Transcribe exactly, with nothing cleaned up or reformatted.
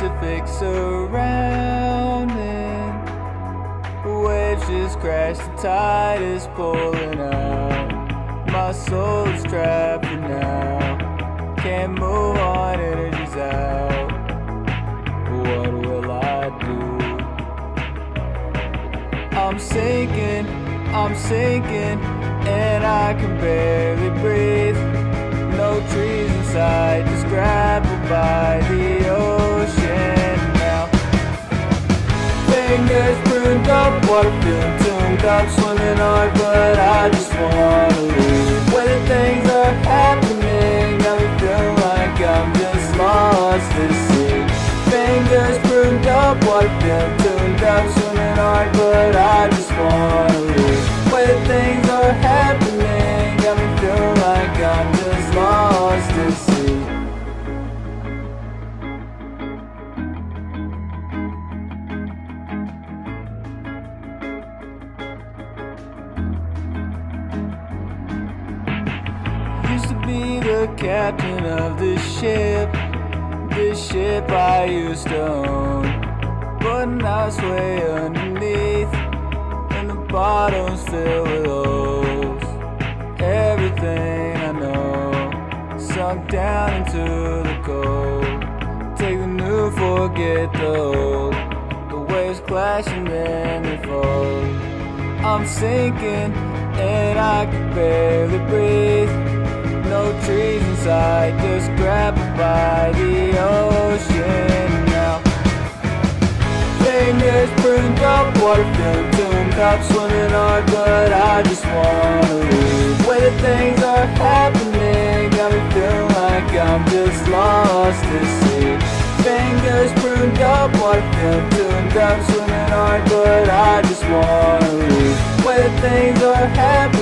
Pacific surrounding. Waves just crash, the tide is pulling out. My soul is trapped for now. Can't move on, energy's out. What will I do? I'm sinking, I'm sinking, and I can barely breathe. No trees inside, just grappled by the ocean now. Fingers pruned up, water feeling tuned up, swimming hard, but I just wanna leave. When things are happening, got me feeling like I'm just lost at sea. Fingers pruned up, water feeling tuned up, swimming hard, but I just wanna leave. When things are happening, got me feeling like I'm just lost at sea. Used to be the captain of this ship, this ship I used to own, but now it's way underneath, and the bottom's filled with holes. Everything I know sunk down into the cold. Take the new, forget the old. The waves clash and then they fold. I'm sinking and I can barely breathe. No trees inside, just grappled by the ocean now. Fingers pruned up, water feeling tuned up, swimming hard, but I just wanna leave. When the things are happening, got me feeling like I'm just lost at sea. Fingers pruned up, water feeling tuned up, swimming hard, but I just wanna leave. When the things are happening,